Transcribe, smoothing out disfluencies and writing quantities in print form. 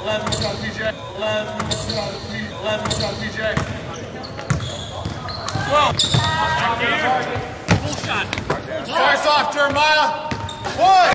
11 shot PJ. 11 shot PJ. 11 shot PJ. 12. Full shot. Starts off, Jeremiah. 1.